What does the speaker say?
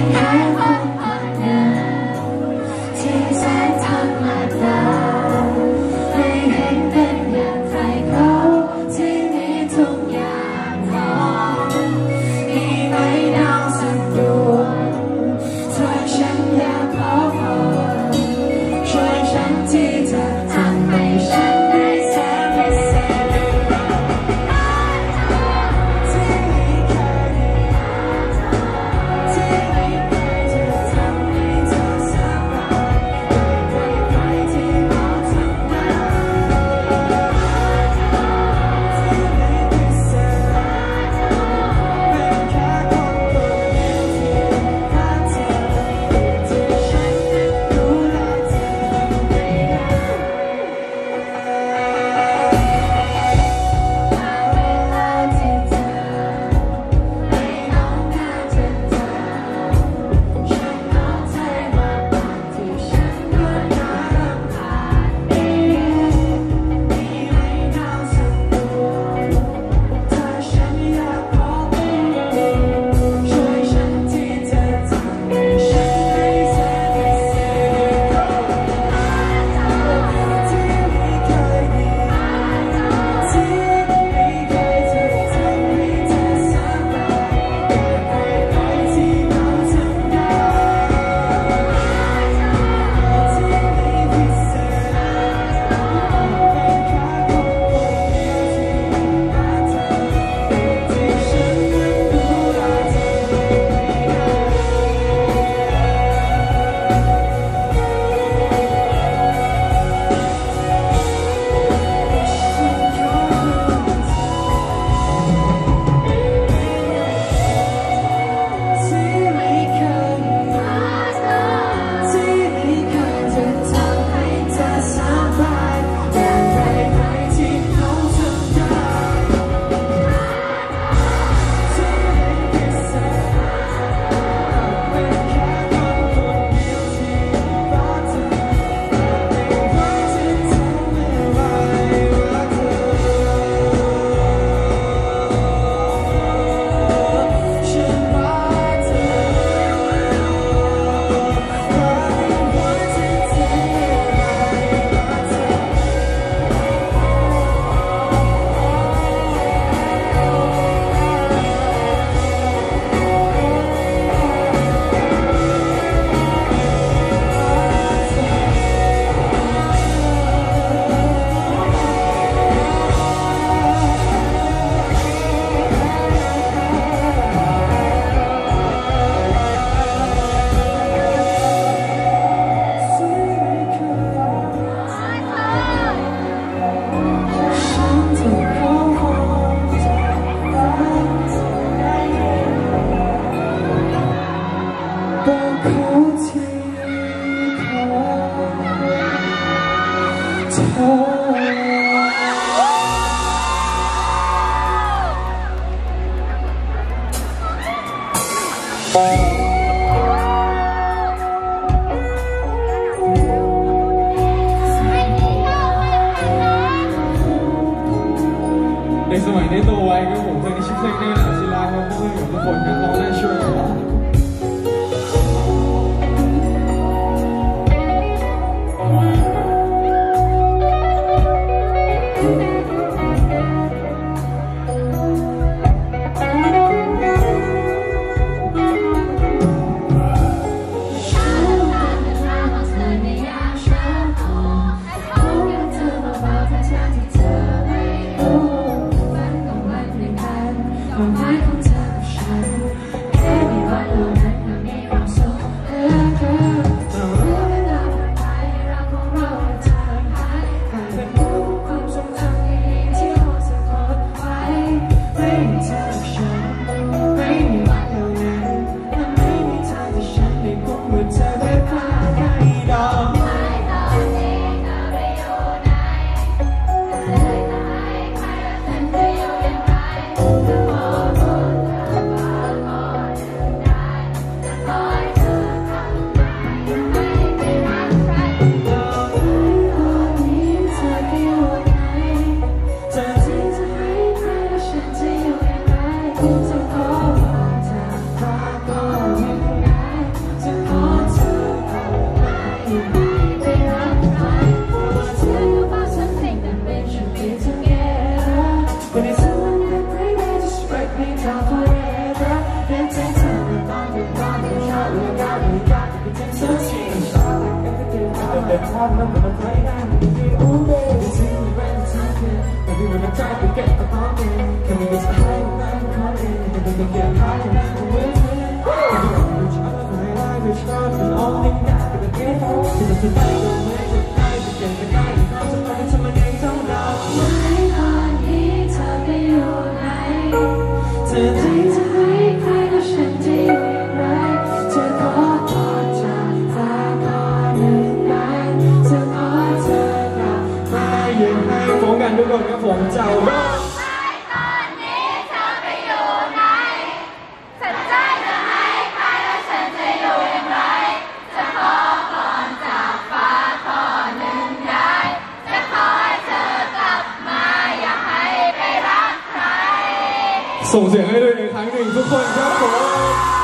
ในสมัยได้โตไว้ครับผมเพลงนี้ชื่อเพลงแน่หนาศิลาครับเพื่อนๆทุกคนกันร้องได้ช่วยกันร้องความหมายของเธอกับฉัน I'm not gonna play that with you. Oh baby, see me when it's happening. Maybe when I try to get a thought in, can we just hide and call in? Maybe we can get high and have a win. Maybe we reach out and I reach out and only that we can get home. Because tonight we'll make it right. We can get right and concentrate until my name don't know. ไม่ตอนนี้เธอไปอยู่ไหนเธอใจจะให้ใครแล้วฉันจะอยู่อย่างไรเธอขอพรจากฟ้าข้อหนึ่งได้เธอขอเธอกลับมาอย่างไรฟ้องกันทุกคนครับผมเจ้าร้องไม่ตอนนี้เธอไปอยู่ไหนฉันใจจะให้ใครแล้วฉันจะอยู่อย่างไรจะขอพรจากฟ้าข้อหนึ่งได้จะขอให้เธอกลับมาอย่าให้ไปรักใครส่งเสียงให้ด้วยอีกครั้งหนึ่งทุกคนครับผม